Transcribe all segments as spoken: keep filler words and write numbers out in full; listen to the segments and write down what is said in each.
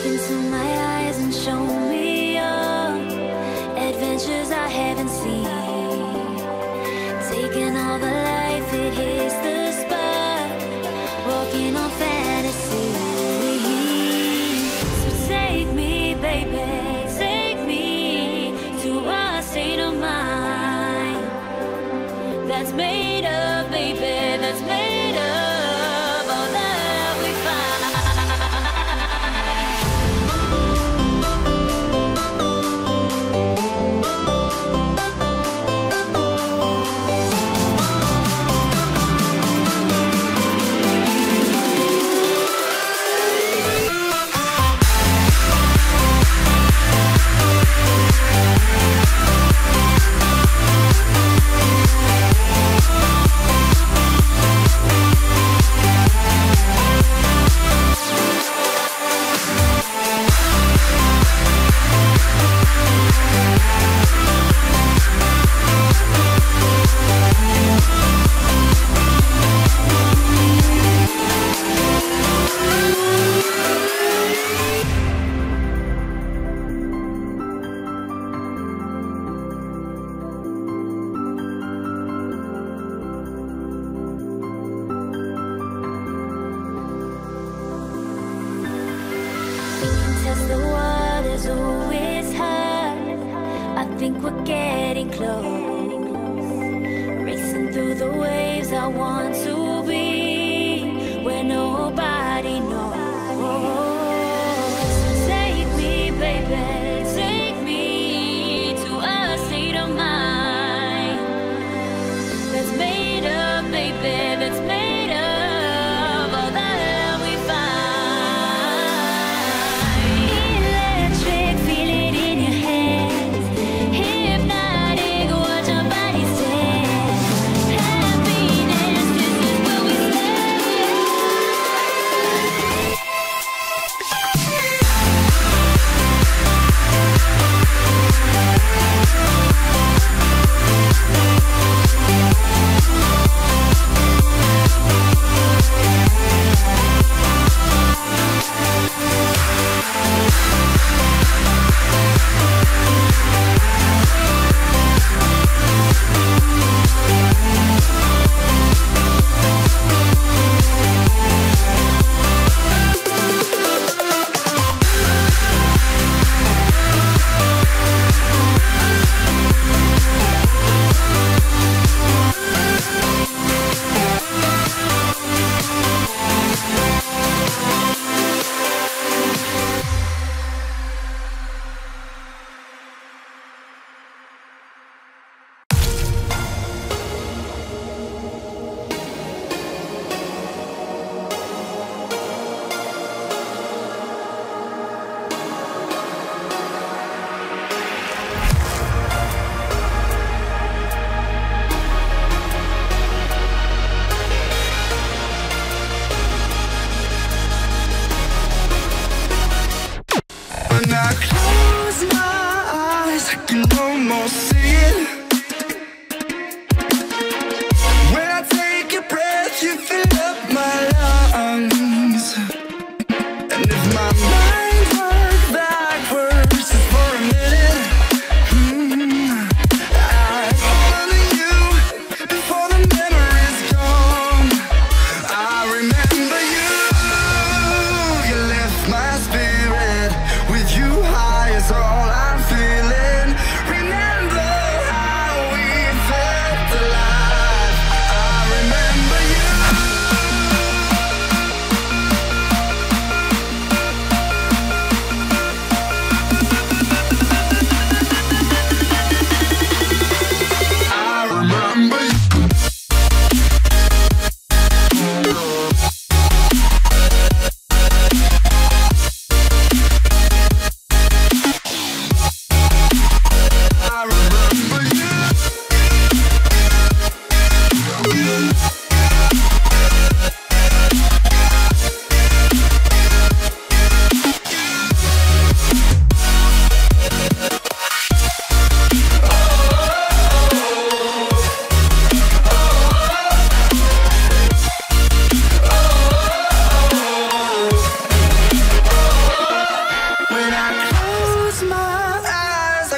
Look into my eyes and show me your adventures I haven't seen. Taking all the life, it hits the spot. Walking on fantasy. So take me, baby, take me to a state of mind that's made up, baby, that's made up all that we test the waters, oh, it's hard. I think we're getting close. Racing through the waves, I want to be where nobody knows. So take me, baby, take me to a state of mind that's made up, baby, that's made up all that we find. Electric, feel it in your hands. Hypnotic, watch our bodies dance. Happiness, this is where we stand. When I close my eyes, I can almost see it. When I take a breath, you fill up my lungs. And if my mind worked backwards just for a minute, mm, I'd honor you before the memory's gone. I remember you, you lift my spirit. With you high is all I'm feeling. Remember how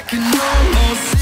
can almost